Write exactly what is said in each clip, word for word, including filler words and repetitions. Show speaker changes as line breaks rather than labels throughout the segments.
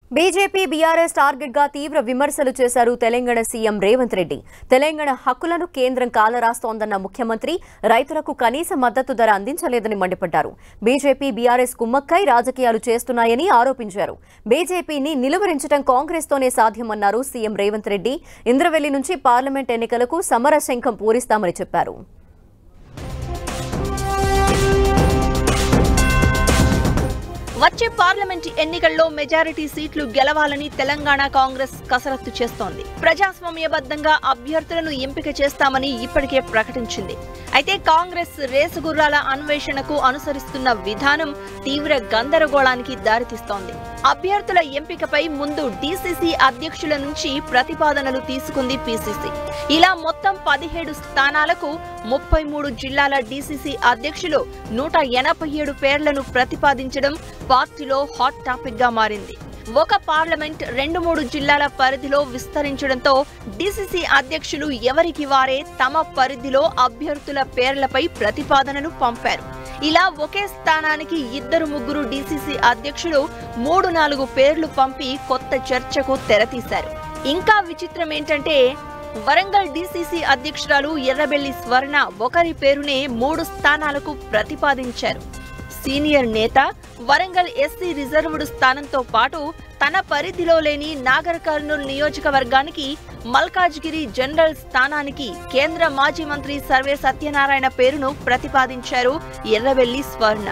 BJP BRS target గా తీవ్ర విమర్శలు చేశారు తెలంగాణ సీఎం రేవంత్ రెడ్డి. తెలంగాణ హక్కులను కేంద్రం కాలరాస్తోందన్న ముఖ్యమంత్రి రైతులకు కనీస మద్దతు ధర అందించలేదని మండిపడ్డారు. బీజేపీ బీఆర్ఎస్ కుమ్మక్కై రాజకీయాలు చేస్తున్నాయని ఆరోపించారు. బీజేపీని నిలువరించడం కాంగ్రెస్ తోనే సాధ్యమన్నారు సీఎం రేవంత్ రెడ్డి. ఇంద్రవెల్లి నుంచి పార్లమెంట్ ఎన్నికలకు సమర శంఖం పూరిస్తామని చెప్పారు.
వచ్చే పార్లమెంట్ ఎన్నికల్లో మెజారిటీ సీట్లు గెలవాలని తెలంగాణ కాంగ్రెస్ కసరత్తు చేస్తోంది. ప్రజాస్వామ్యబద్ధంగా అభ్యర్థులను ఎంపిక చేస్తామని ఇప్పటికే ప్రకటించింది. అయితే కాంగ్రెస్ రేసు గుర్రాల అన్వేషణకు అనుసరిస్తున్న విధానం తీవ్ర గందరగోళానికి దారితీస్తోంది. అభ్యర్థుల ఎంపికపై ముందు డీసీసీ అధ్యక్షుల నుంచి ప్రతిపాదనలు తీసుకుంది పీసీసీ. ఇలా మొత్తం పదిహేడు స్థానాలకు ముప్పై మూడు జిల్లాల డీసీసీ అధ్యక్షులు నూట ఎనభై ఏడు పేర్లను ప్రతిపాదించడం పార్టీలో హాట్ టాపిక్ గా మారింది. ఒక పార్లమెంట్ రెండు మూడు జిల్లాల పరిధిలో విస్తరించడంతో డీసీసీ అధ్యక్షులు ఎవరికి వారే తమ పరిధిలో అభ్యర్థుల పేర్లపై ప్రతిపాదనలు పంపారు. ఇలా ఒకే స్థానానికి ఇద్దరు ముగ్గురు డీసీసీ అధ్యక్షులు మూడు నాలుగు పేర్లు పంపి కొత్త చర్చకు తెరతీశారు. ఇంకా విచిత్రం ఏంటంటే వరంగల్ డీసీసీ అధ్యక్షురాలు ఎర్రబెల్లి స్వర్ణ ఒకరి పేరునే మూడు స్థానాలకు ప్రతిపాదించారు. సీనియర్ నేత వరంగల్ ఎస్సీ రిజర్వ్డ్ స్థానంతో పాటు తన పరిధిలో లేని నాగర్ కర్నూల్ నియోజకవర్గానికి మల్కాజ్గిరి జనరల్ స్థానానికి కేంద్ర మాజీ మంత్రి సర్వే సత్యనారాయణ పేరును ప్రతిపాదించారు ఎర్రబెల్లి స్వర్ణ.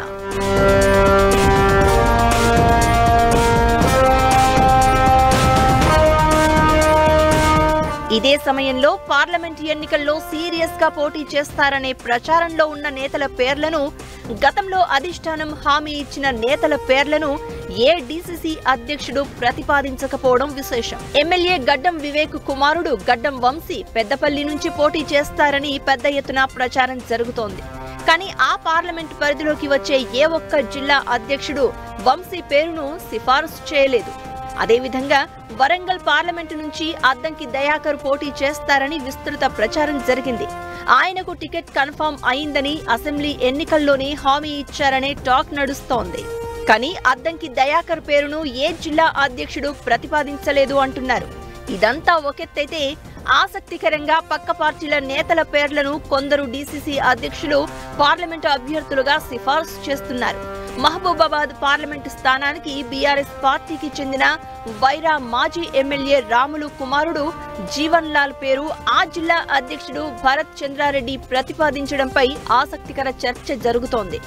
ఇదే సమయంలో పార్లమెంట్ ఎన్నికల్లో సీరియస్ గా పోటీ చేస్తారనే ప్రచారంలో ఉన్న నేతల పేర్లను, గతంలో అధిష్టానం హామీ ఇచ్చిన నేతల పేర్లను ఏ డీసీసీ అధ్యక్షుడు ప్రతిపాదించకపోవడం విశేషం. ఎమ్మెల్యే గడ్డం వివేక్ కుమారుడు గడ్డం వంశీ పెద్దపల్లి నుంచి పోటీ చేస్తారని పెద్ద ఎత్తున ప్రచారం జరుగుతోంది. కానీ ఆ పార్లమెంట్ పరిధిలోకి వచ్చే ఏ ఒక్క జిల్లా అధ్యక్షుడు వంశీ పేరును సిఫారసు చేయలేదు. అదేవిధంగా వరంగల్ పార్లమెంటు నుంచి అద్దంకి దయాకర్ పోటీ చేస్తారని విస్తృత ప్రచారం జరిగింది. ఆయనకు టికెట్ కన్ఫర్మ్ అయిందని అసెంబ్లీ ఎన్నికల్లోనే హామీ ఇచ్చారనే టాక్ నడుస్తోంది. కానీ అద్దంకి దయాకర్ పేరును ఏ జిల్లా అధ్యక్షుడు ప్రతిపాదించలేదు అంటున్నారు. ఇదంతా ఒకెత్తైతే ఆసక్తికరంగా పక్క పార్టీల నేతల పేర్లను కొందరు డీసీసీ అధ్యక్షులు పార్లమెంటు అభ్యర్థులుగా సిఫార్సు చేస్తున్నారు. మహబూబాబాద్ పార్లమెంటు స్థానానికి బీఆర్ఎస్ పార్టీకి చెందిన వైరా మాజీ ఎమ్మెల్యే రాములు కుమారుడు జీవన్ లాల్ పేరు ఆ జిల్లా అధ్యక్షుడు భరత్ చంద్రారెడ్డి ప్రతిపాదించడంపై ఆసక్తికర చర్చ జరుగుతోంది.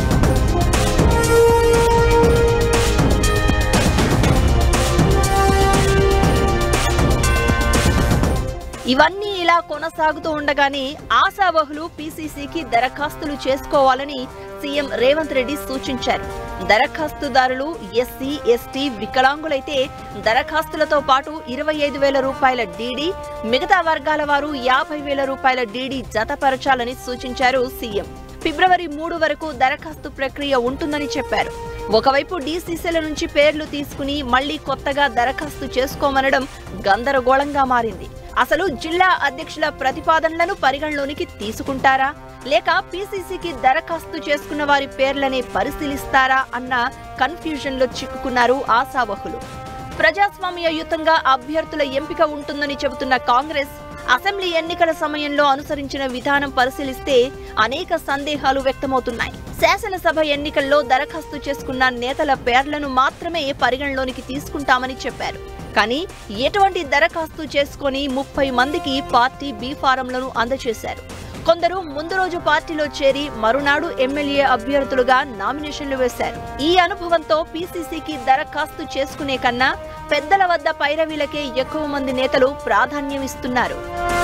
ఇవన్నీ ఇలా కొనసాగుతూ ఉండగానే ఆశావహులు పీసీసీకి దరఖాస్తులు చేసుకోవాలని సీఎం రేవంత్ రెడ్డి సూచించారు. దరఖాస్తుదారులు ఎస్సీ, ఎస్టీ, వికలాంగులైతే దరఖాస్తులతో పాటు ఇరవై ఐదు వేల రూపాయల డీడీ, మిగతా వర్గాల వారు యాభై వేల రూపాయల డీడీ జతపరచాలని సూచించారు సీఎం. ఫిబ్రవరి మూడు వరకు దరఖాస్తు ప్రక్రియ ఉంటుందని చెప్పారు. ఒకవైపు డీసీసీల నుంచి పేర్లు తీసుకుని మళ్లీ కొత్తగా దరఖాస్తు చేసుకోమనడం గందరగోళంగా మారింది. అసలు జిల్లా అధ్యక్షుల ప్రతిపాదనలను పరిగణలోనికి తీసుకుంటారా, లేక పీసీసీకి దరఖాస్తు చేసుకున్న వారి పేర్లనే పరిశీలిస్తారా అన్న కన్ఫ్యూజన్ లో చిక్కుకున్నారు ఆశావహులు. ప్రజాస్వామ్యయుతంగా అభ్యర్థుల ఎంపిక ఉంటుందని చెబుతున్న కాంగ్రెస్ అసెంబ్లీ ఎన్నికల సమయంలో అనుసరించిన విధానం పరిశీలిస్తే అనేక సందేహాలు వ్యక్తమవుతున్నాయి. శాసనసభ ఎన్నికల్లో దరఖాస్తు చేసుకున్న నేతల పేర్లను మాత్రమే పరిగణలోనికి తీసుకుంటామని చెప్పారు. కానీ ఎటువంటి దరఖాస్తు చేసుకుని ముప్పై మందికి పార్టీ బీ ఫారంలను అందజేశారు. కొందరు ముందు రోజు పార్టీలో చేరి మరునాడు ఎమ్మెల్యే అభ్యర్థులుగా నామినేషన్లు వేశారు. ఈ అనుభవంతో పీసీసీకి దరఖాస్తు చేసుకునే కన్నా పెద్దల వద్ద పైరవీలకే ఎక్కువ మంది నేతలు ప్రాధాన్యమిస్తున్నారు.